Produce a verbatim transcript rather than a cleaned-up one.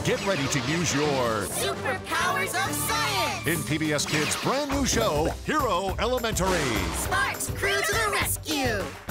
Get ready to use your superpowers of science in P B S Kids' brand new show, Hero Elementary. Sparks, crew to the rescue!